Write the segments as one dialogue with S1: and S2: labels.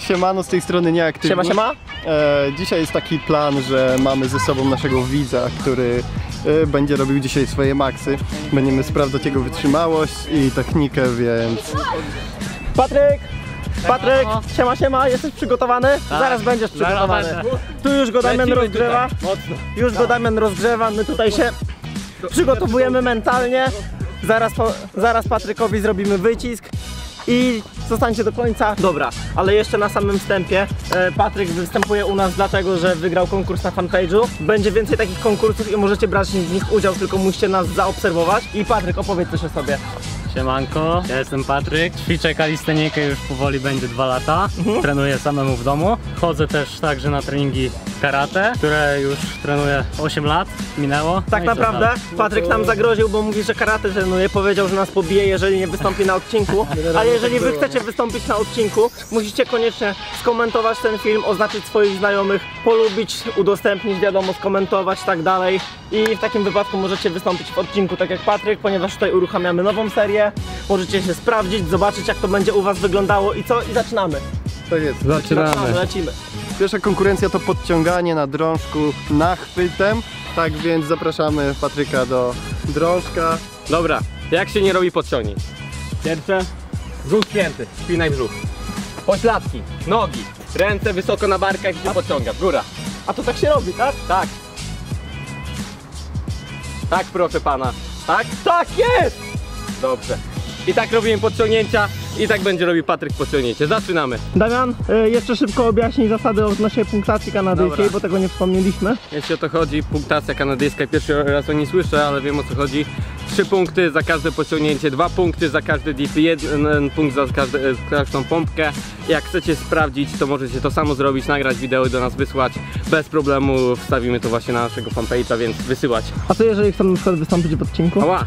S1: Siemano, z tej strony Nieaktywni.
S2: Siema, siema.
S1: Dzisiaj jest taki plan, że mamy ze sobą naszego widza, który będzie robił dzisiaj swoje maksy. Będziemy sprawdzać jego wytrzymałość i technikę, więc...
S2: Patryk! Patryk! Siema, siema, jesteś przygotowany? Tak. Zaraz będziesz przygotowany. Tu już go Damian rozgrzewa. Już go Damian rozgrzewa, my tutaj się przygotowujemy mentalnie. Zaraz Patrykowi zrobimy wycisk i zostańcie do końca. Dobra, ale jeszcze na samym wstępie Patryk występuje u nas dlatego, że wygrał konkurs na fanpage'u. Będzie więcej takich konkursów i możecie brać w nich udział, tylko musicie nas zaobserwować. I Patryk, opowiedz coś o sobie.
S3: Siemanko, ja jestem Patryk, ćwiczę kalistenikę już powoli będzie 2 lata, trenuję samemu w domu. Chodzę też także na treningi karate, które już trenuję 8 lat, minęło.
S2: Tak
S3: no
S2: naprawdę Patryk nam zagroził, bo mówi, że karate trenuje, powiedział, że nas pobije, jeżeli nie wystąpi na odcinku. Ale jeżeli wy chcecie wystąpić na odcinku, musicie koniecznie skomentować ten film, oznaczyć swoich znajomych, polubić, udostępnić, wiadomo, skomentować i tak dalej. I w takim wypadku możecie wystąpić w odcinku tak jak Patryk, ponieważ tutaj uruchamiamy nową serię. Możecie się sprawdzić, zobaczyć jak to będzie u was wyglądało i co? I zaczynamy.
S1: Tak jest.
S2: Zaczynamy, lecimy.
S1: Pierwsza konkurencja to podciąganie na drążku nachwytem. Tak więc zapraszamy Patryka do drążka.
S4: Dobra, jak się nie robi podciągnięć? Pierwsze, brzuch spięty, spinaj brzuch. Pośladki, nogi, ręce wysoko na barkach i się podciąga, góra.
S2: A to tak się robi, tak?
S4: Tak. Tak, proszę pana. Tak?
S2: Tak jest!
S4: Dobrze. I tak robimy podciągnięcia i tak będzie robił Patryk podciągnięcie. Zaczynamy.
S2: Damian, jeszcze szybko objaśnij zasady odnośnie punktacji kanadyjskiej,
S4: Dobra.
S2: bo tego nie wspomnieliśmy.
S4: Jeśli o to chodzi, punktacja kanadyjska, pierwszy raz o niej słyszę, ale wiem o co chodzi. 3 punkty za każde podciągnięcie, 2 punkty za każdy dip, 1 punkt za każdą pompkę. Jak chcecie sprawdzić, to możecie to samo zrobić, nagrać wideo i do nas wysłać. Bez problemu wstawimy to właśnie na naszego fanpage'a, więc wysyłać.
S2: A co jeżeli chcą na przykład wystąpić w odcinku?
S4: Ała!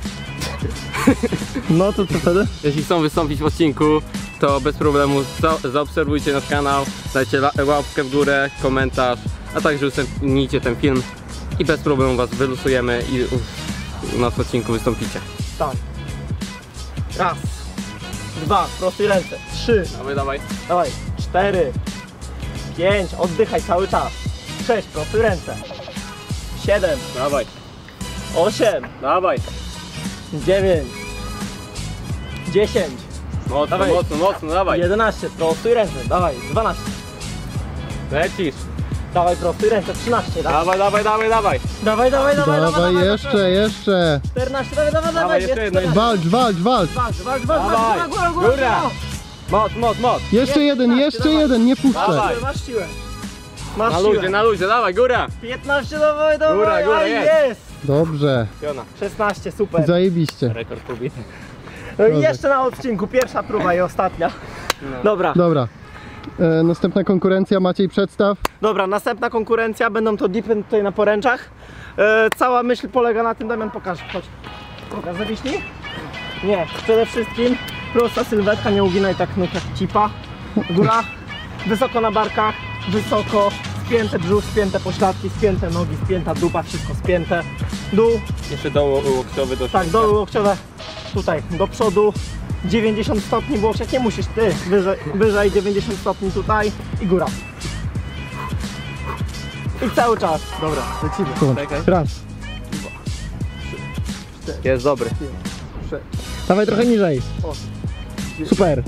S2: No to co wtedy?
S4: Jeśli chcą wystąpić w odcinku, to bez problemu zaobserwujcie nasz kanał, dajcie łapkę w górę, komentarz, a także udostępnijcie ten film i bez problemu was wylosujemy i u nas w odcinku wystąpicie.
S2: Tak. Raz, 2, prostuj ręce, 3,
S4: Dawaj, dawaj.
S2: dawaj, 4, 5, oddychaj cały czas, 6, prostuj ręce, 7,
S4: Dawaj,
S2: 8,
S4: dawaj.
S2: 9, 10,
S4: Mocno,
S2: Dawaj.
S4: mocno, mocno, dawaj.
S2: 11, prostuj ręce, dawaj, 12,
S4: Lecisz.
S2: dawaj, prostuj ręce, 13,
S4: Dawaj, dawaj, dawaj, dawaj.
S2: dawaj,
S1: Dawaj, jeszcze.
S2: 14, dawaj,
S4: Dawaj, jeszcze jedno.
S1: Walcz.
S2: Walcz,
S4: Dawaj. Góra. Moc, moc, moc.
S1: Jeszcze jeden, nie puszczę.
S4: Dawaj.
S2: Masz siłę.
S4: Na
S2: Masz
S4: luzie,
S2: siłę.
S4: na luzie, dawaj, góra.
S2: 15, dawaj, dawaj,
S4: Góra, góra,
S2: aj,
S4: jest.
S2: jest.
S1: Dobrze,
S4: Piona.
S2: 16, super.
S1: zajebiście.
S4: Rekord pobity.
S2: No i jeszcze na odcinku, pierwsza próba i ostatnia. Dobra.
S1: Dobra. Następna konkurencja, Maciej, przedstaw.
S2: Dobra, następna konkurencja, będą to dipy tutaj na poręczach. Cała myśl polega na tym, Damian, pokaż, chodź. Pokaż, zawiśnij? Nie, przede wszystkim prosta sylwetka, nie uginaj tak nóg jak cipa. Góra, wysoko na barkach, wysoko, spięte brzuch, spięte pośladki, spięte nogi, spięta dupa, wszystko spięte. Dół,
S4: Jeszcze doł łokciowy do
S2: tak, doły łokciowe, tutaj do przodu, 90 stopni w łokieć, nie musisz ty, wyżej 90 stopni tutaj i góra. I cały czas. Dobra, lecimy.
S4: Czekaj.
S2: Raz.
S4: Jest dobry.
S2: Dawaj trochę niżej. Super.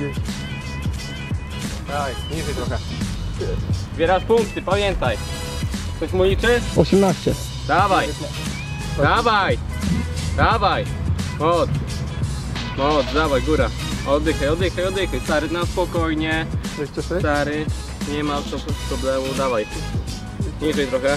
S4: Dawaj, niżej trochę. Zbierasz punkty, pamiętaj. Ktoś mu liczy?
S2: 18.
S4: Dawaj. Dawaj. Dawaj. Moc. Moc, dawaj, góra. Oddychaj, oddychaj, oddychaj. Stary, na spokojnie. Stary, nie ma problemu. Dawaj. Niżej trochę.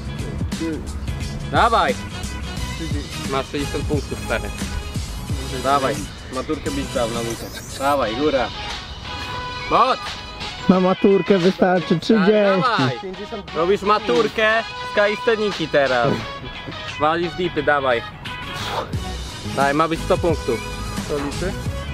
S4: Dawaj. Masz 60 punktów, stary. Dawaj. Maturkę byś dał na mój. Dawaj, góra. Moc.
S2: Na maturkę wystarczy 30.
S4: Dawaj. Robisz maturkę z kalisteniki teraz. Walisz dipy, dawaj. Daj, ma być 100 punktów.
S1: To liczy?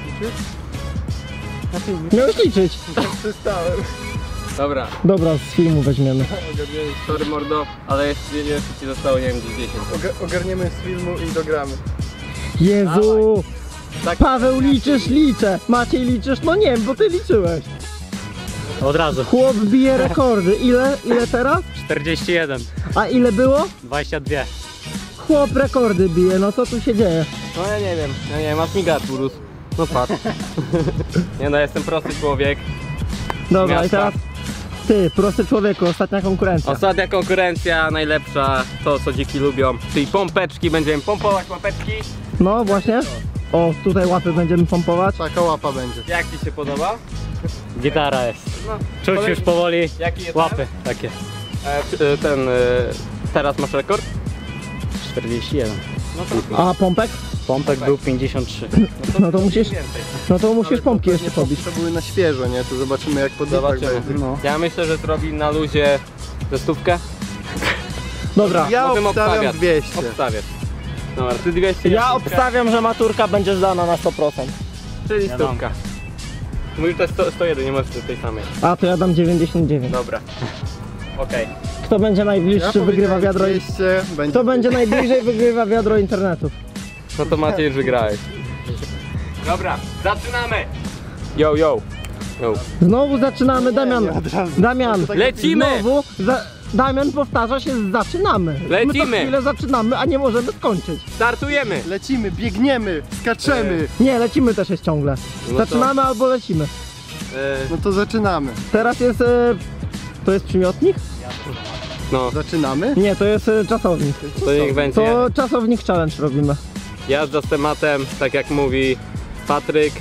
S2: Miałeś liczyć.
S1: Przestałem.
S4: Dobra,
S2: Dobra, z filmu weźmiemy.
S4: sorry mordo, ale jeszcze ci zostało, nie wiem, gdzieś 10.
S1: Ogarniemy z filmu i dogramy.
S2: Jezu!
S4: Tak,
S2: Paweł liczysz, liczę. Maciej liczysz, no nie wiem, bo ty liczyłeś.
S3: Od razu.
S2: Chłop bije rekordy. Ile teraz?
S3: 41,
S2: A ile było?
S3: 22.
S2: Chłop rekordy bije, no co tu się dzieje?
S4: No ja nie wiem, masz migacz urósł. No patrz. Nie no, jestem prosty człowiek.
S2: Dobra,
S4: Miasta.
S2: i teraz ty, prosty człowieku, ostatnia konkurencja.
S4: Ostatnia konkurencja, najlepsza, to co dziki lubią, czyli pompeczki, będziemy pompować łapeczki.
S2: No właśnie. O, tutaj łapy będziemy pompować.
S1: Taka łapa będzie.
S4: Jak ci się podoba?
S3: Gitara jest.
S4: No,
S3: Czuć już powoli
S4: Jaki jest
S3: łapy takie.
S4: teraz masz rekord?
S3: 41.
S2: A pompek?
S3: Pompek był 53.
S2: No to musisz,
S4: Więcej.
S2: no to musisz pompki jeszcze pobić.
S1: To były na świeżo, nie? To zobaczymy jak po dipach
S4: Zobaczymy.
S1: będzie.
S3: No.
S4: Ja myślę, że zrobi na luzie ze stówkę.
S2: Dobra,
S1: Ja
S4: Możemy
S1: obstawiam
S4: obstawiać.
S1: 200.
S4: Obstawiać. Dobra, ty 200.
S2: ja
S4: stówkę,
S2: obstawiam, że maturka będzie zdana na 100%.
S4: Czyli
S3: Wiadomo.
S4: stówka. Mówisz to jest 101, nie możesz tej samej.
S2: A to ja dam 99.
S4: Dobra. Okej.
S2: Kto będzie najbliższy, wygrywa wiadro.
S1: 200, będzie
S2: Kto będzie najbliżej, wygrywa wiadro internetu.
S4: No to Maciej już wygrałeś. Dobra, zaczynamy! Yo, yo. Yo.
S2: Znowu zaczynamy, Damian. Damian,
S4: Lecimy!
S2: znowu. Damian powtarza się z zaczynamy. My
S4: Lecimy.
S2: to chwilę zaczynamy, a nie możemy skończyć.
S4: Startujemy!
S1: Lecimy, biegniemy, skaczemy.
S2: Nie, lecimy też jest ciągle.
S4: No to-
S2: Zaczynamy albo lecimy.
S1: No to zaczynamy.
S2: Teraz jest... To jest przymiotnik?
S4: No,
S1: Zaczynamy?
S2: Nie, to jest czasownik.
S4: to niech będzie.
S2: To czasownik challenge robimy.
S4: Jazda z tematem, tak jak mówi Patryk.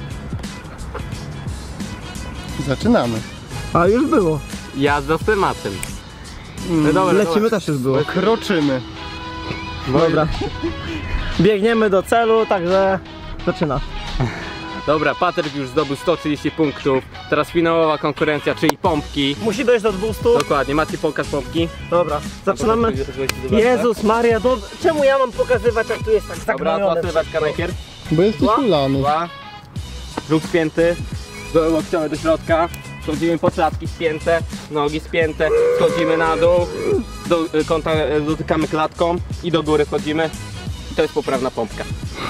S1: Zaczynamy.
S2: A już było.
S4: Jazda z tematem. No dobra,
S2: Lecimy też już było.
S1: Kroczymy.
S2: Dobra. Biegniemy do celu, także zaczynasz.
S4: Dobra, Patryk już zdobył 130 punktów. Teraz finałowa konkurencja, czyli pompki.
S2: Musi dojść do 200.
S4: Dokładnie, Maciej, pokaż pompki.
S2: Dobra, zaczynamy. Jezus Maria, czemu ja mam pokazywać, jak tu jest tak
S4: Dobra,
S2: zagnojone?
S4: to sylwetka najpierw.
S1: Bo jesteś ulany.
S4: Dwa. Brzuch spięty. Łokciowe do środka. Schodzimy po klatki spięte. Nogi spięte. Schodzimy na dół. Do kąta dotykamy klatką. I do góry wchodzimy. I to jest poprawna pompka.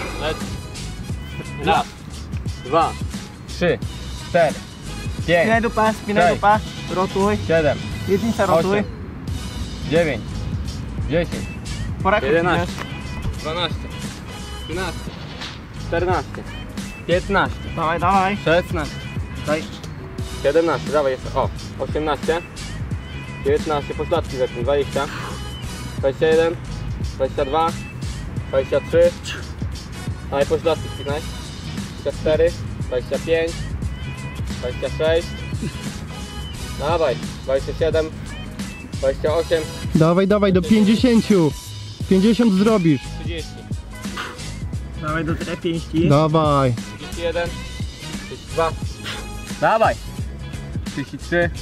S4: Raz. 2. 3. 4. 5.
S2: Spinaj dupę, spinaj
S4: Cześć.
S2: dupę. Rotuj.
S4: 7.
S2: Jednica rotuj.
S4: 8. 9. 10.
S2: Po rekord
S4: 11,
S2: idziesz.
S4: 12, 13, 14, 15,
S2: Dawaj, dawaj.
S4: 16,
S2: Daj.
S4: 17, dawaj jeszcze, o, 18, 19, pośladki zacznij, 20, 21, 22, 23, dawaj pośladki spinaj, 24, 25, 26, dawaj, 27, 28,
S1: Dawaj, dawaj, do 50. 50 zrobisz.
S4: 30.
S2: Dawaj do tyle pięści.
S1: Dawaj.
S4: 31, 32, dawaj, 33,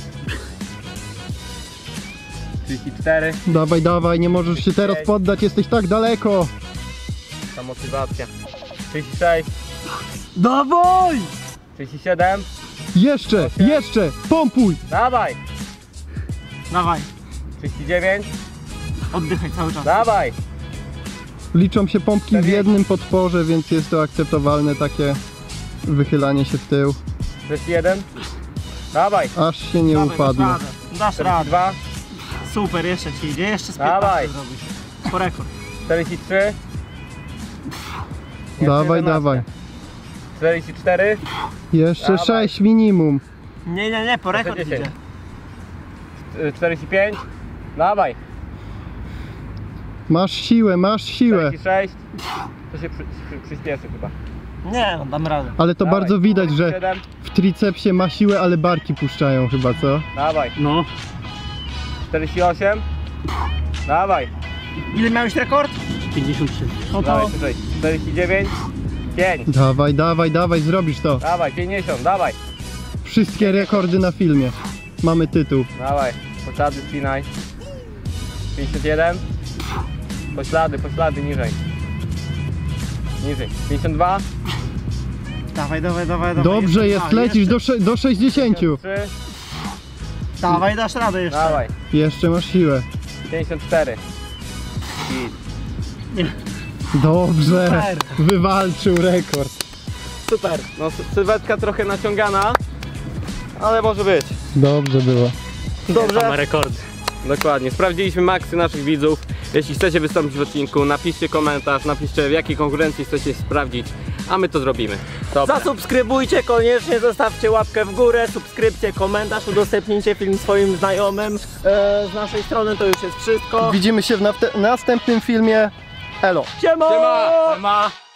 S4: 34,
S1: Dawaj, dawaj, nie możesz się teraz poddać, jesteś tak daleko.
S4: ta motywacja, 36,
S2: Dawaj!
S4: 37,
S1: Jeszcze, jeszcze, pompuj.
S4: dawaj,
S2: Dawaj.
S4: 39,
S2: Oddychaj cały czas.
S4: dawaj,
S1: Liczą się pompki w jednym podporze, więc jest to akceptowalne takie wychylanie się w tył.
S4: 41, dawaj,
S1: Aż się nie
S2: Dawaj,
S1: upadnie.
S2: Dasz radę. Dasz radę.
S4: 42,
S2: Super, jeszcze ci idzie. Jeszcze z
S4: Dawaj.
S2: 15 zrobisz. Po rekord.
S4: 43,
S1: Dawaj,
S4: 11,
S1: dawaj.
S4: 44,
S1: Jeszcze
S4: Dawaj.
S1: 6 minimum.
S2: Nie, po rekord
S4: 10.
S2: idzie.
S4: 45, dawaj,
S1: Masz siłę, masz siłę.
S4: 46, to się przyspieszy chyba.
S2: Nie, no dam radę.
S1: Ale to
S4: Dawaj.
S1: bardzo widać, że
S4: 7,
S1: w tricepsie ma siłę, ale barki puszczają chyba, co?
S4: dawaj,
S3: No,
S4: 48, dawaj,
S2: Ile miałeś rekord?
S3: 53.
S2: No to
S4: dawaj, tutaj, 49, 5,
S1: Dawaj, dawaj, dawaj, zrobisz to.
S4: dawaj, 50, dawaj,
S1: Wszystkie rekordy na filmie. Mamy tytuł.
S4: dawaj, poślady spinaj, 51, poślady, niżej, 52,
S2: dawaj.
S1: Dobrze
S2: Jeszcze
S1: jest,
S2: dwa,
S1: lecisz do 60.
S4: 53,
S2: Dawaj, dasz radę jeszcze.
S4: dawaj,
S1: Jeszcze masz siłę.
S4: 54, i
S1: Dobrze.
S2: Super.
S1: Wywalczył rekord.
S2: Super.
S4: no sylwetka trochę naciągana, ale może być.
S3: Dobrze było.
S2: Dobrze.
S3: Mamy rekordy.
S4: Dokładnie, sprawdziliśmy maksy naszych widzów. Jeśli chcecie wystąpić w odcinku, napiszcie komentarz, napiszcie w jakiej konkurencji chcecie sprawdzić, a my to zrobimy. Dobra.
S2: Zasubskrybujcie koniecznie, zostawcie łapkę w górę, subskrypcję, komentarz, udostępnijcie film swoim znajomym. Z naszej strony to już jest wszystko.
S1: Widzimy się w następnym filmie. Elo!
S2: Siema!
S3: Ma.